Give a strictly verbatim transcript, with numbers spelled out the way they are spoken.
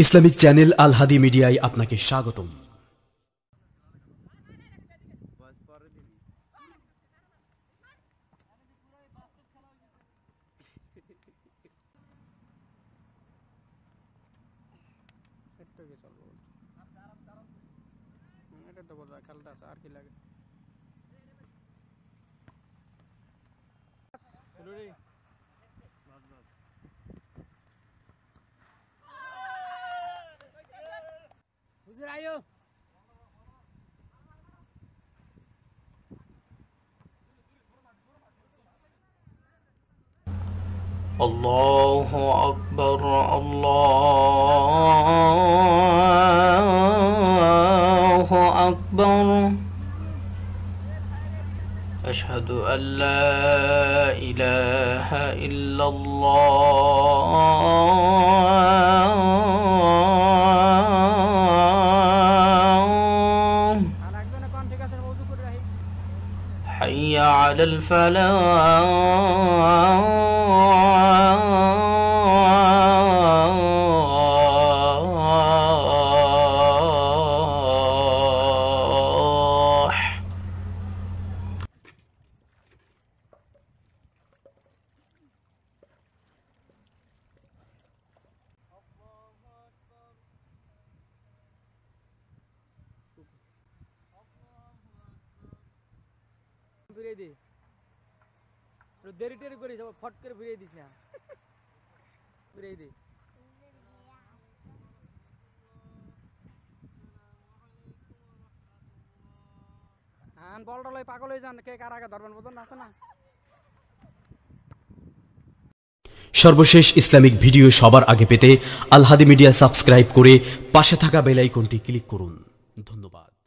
Islamic channel আল হাদি মিডিয়ায় আপনাকে স্বাগতম। এটা তো বোঝা খেলতে আছে আর কি লাগে। হুজুর আয়ো الله أكبر الله أكبر أشهد أن لا إله إلا الله حي على الفلاح ফিরিয়ে দে, দেরি টেরি করিস ফট করে ফিরিয়ে দিস না, ফিরিয়ে দে। হ্যাঁ বলটা লই পাগল হয়ে যান, কে কার আগে ধরবেন বোঝেন আছে না। সর্বশেষ ইসলামিক ভিডিও সবার আগে পেতে আল হাদি মিডিয়া সাবস্ক্রাইব করে পাশে থাকা বেল আইকনটি ক্লিক করুন। ধন্যবাদ।